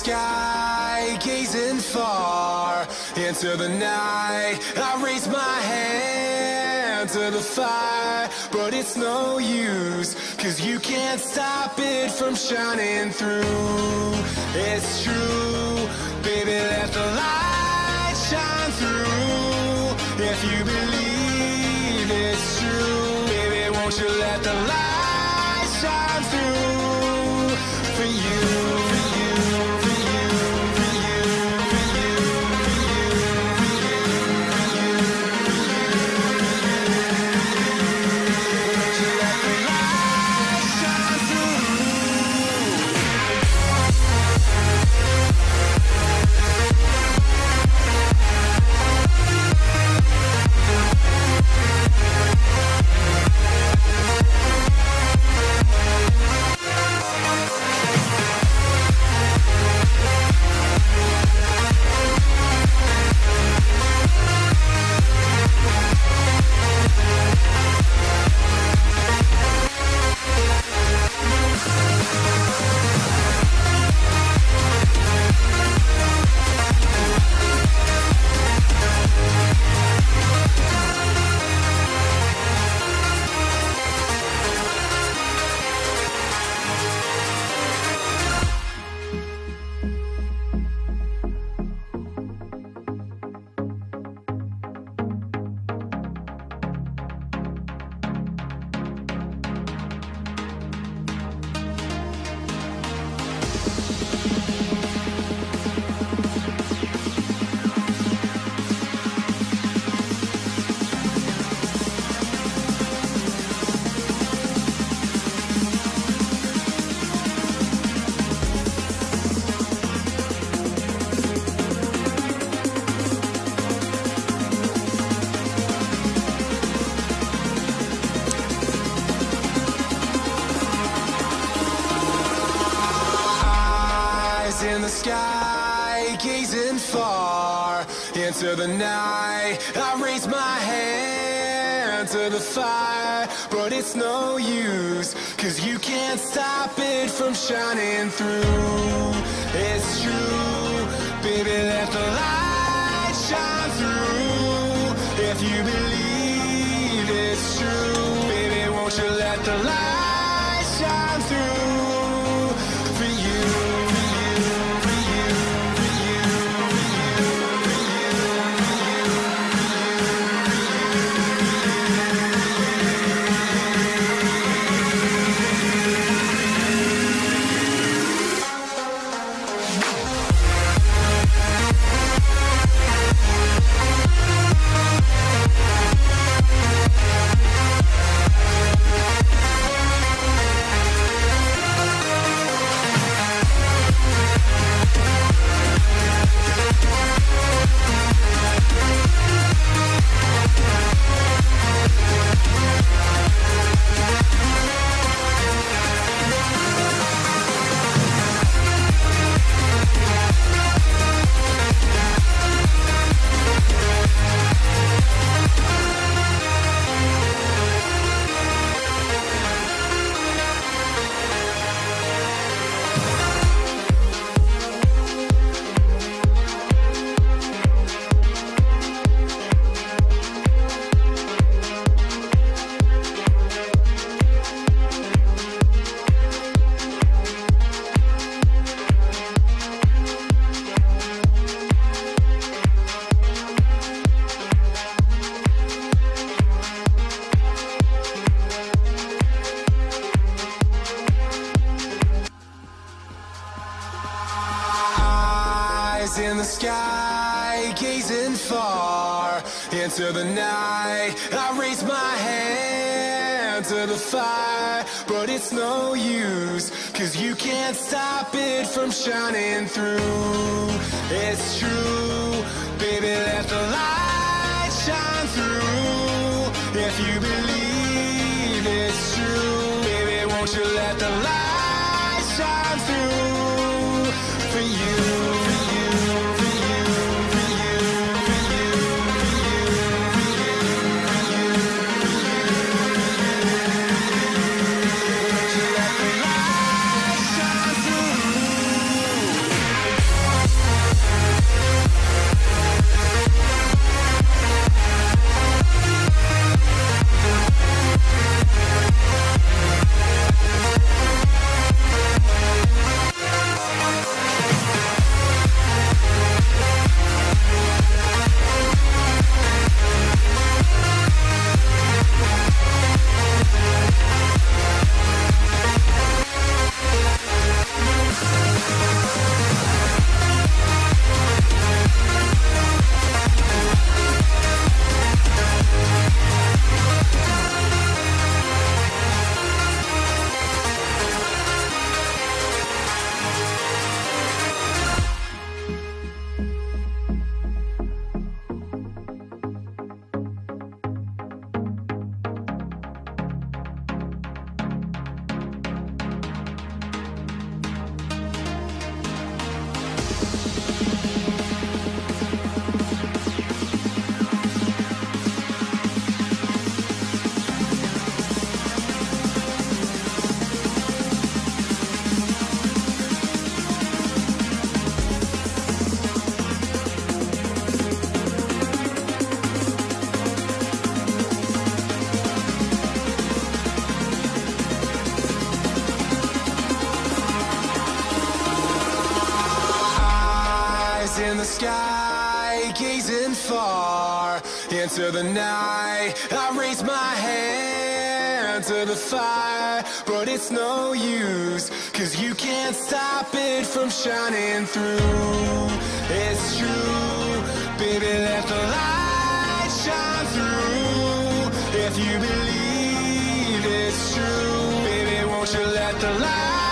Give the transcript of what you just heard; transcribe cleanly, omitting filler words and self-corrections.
sky, gazing far into the night. I raise my hand to the fire, but it's no use, 'cause you can't stop it from shining through. It's true, baby, let the light shine through. If you believe it's true, baby, won't you let the light shine through for you, for you, for you, for you, for you, for you, for you, for you, won't you let the light shine through? In the sky, gazing far into the night. I raise my hand to the fire, but it's no use, 'cause you can't stop it from shining through. It's true, baby, let the light shine through. If you believe it's true, baby, won't you let the light shine through for you. In the sky, gazing far into the night. I raise my hand to the fire, but it's no use, 'cause you can't stop it from shining through. It's true, baby, let the light shine through. If you believe it's true, baby, won't you let the light shine through for you. into the night. I raise my hand to the fire, but it's no use, 'cause you can't stop it from shining through. It's true, baby, let the light shine through. If you believe it's true, baby, won't you let the light